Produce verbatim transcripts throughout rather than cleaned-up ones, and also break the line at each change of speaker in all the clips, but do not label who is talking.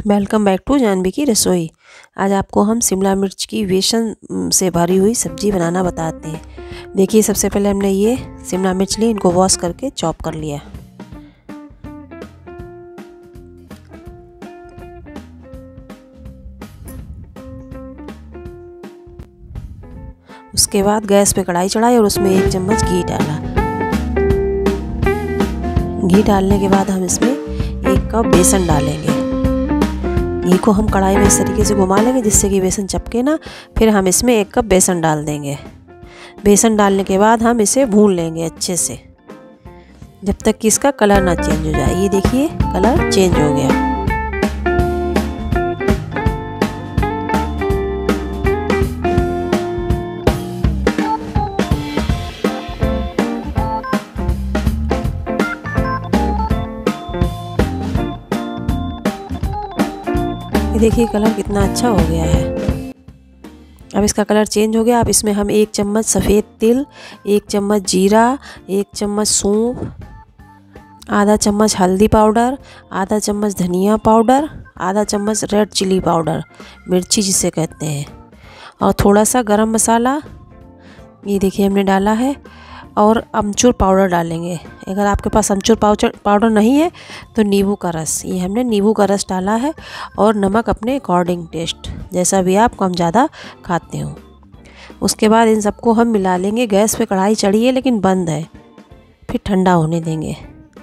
Welcome back to Janvi की रसोई। आज आपको हम शिमला मिर्च की बेसन से भरी हुई सब्ज़ी बनाना बताते हैं। देखिए, सबसे पहले हमने ये शिमला मिर्च ली, इनको वॉश करके चॉप कर लिया। उसके बाद गैस पे कढ़ाई चढ़ाई और उसमें एक चम्मच घी डाला। घी डालने के बाद हम इसमें एक कप बेसन डालेंगे। घी को हम कढ़ाई में इस तरीके से घुमा लेंगे जिससे कि बेसन चिपके ना। फिर हम इसमें एक कप बेसन डाल देंगे। बेसन डालने के बाद हम इसे भून लेंगे अच्छे से जब तक कि इसका कलर ना चेंज हो जाए। ये देखिए, कलर चेंज हो गया। ये देखिए, कलर कितना अच्छा हो गया है। अब इसका कलर चेंज हो गया। अब इसमें हम एक चम्मच सफ़ेद तिल, एक चम्मच जीरा, एक चम्मच सौंफ, आधा चम्मच हल्दी पाउडर, आधा चम्मच धनिया पाउडर, आधा चम्मच रेड चिली पाउडर, मिर्ची जिसे कहते हैं, और थोड़ा सा गरम मसाला ये देखिए हमने डाला है। और अमचूर पाउडर डालेंगे। अगर आपके पास अमचूर पाउडर पाउडर नहीं है तो नींबू का रस, ये हमने नींबू का रस डाला है। और नमक अपने अकॉर्डिंग टेस्ट, जैसा भी आप कम ज़्यादा खाते हो। उसके बाद इन सबको हम मिला लेंगे। गैस पे कढ़ाई चढ़ी है लेकिन बंद है, फिर ठंडा होने देंगे।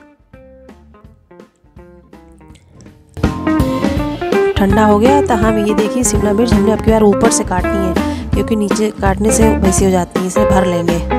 ठंडा हो गया तो हम ये देखिए शिमला मिर्च हमने अब की बार ऊपर से काटनी है, क्योंकि नीचे काटने से वैसी हो जाती है। इसे भर लेंगे।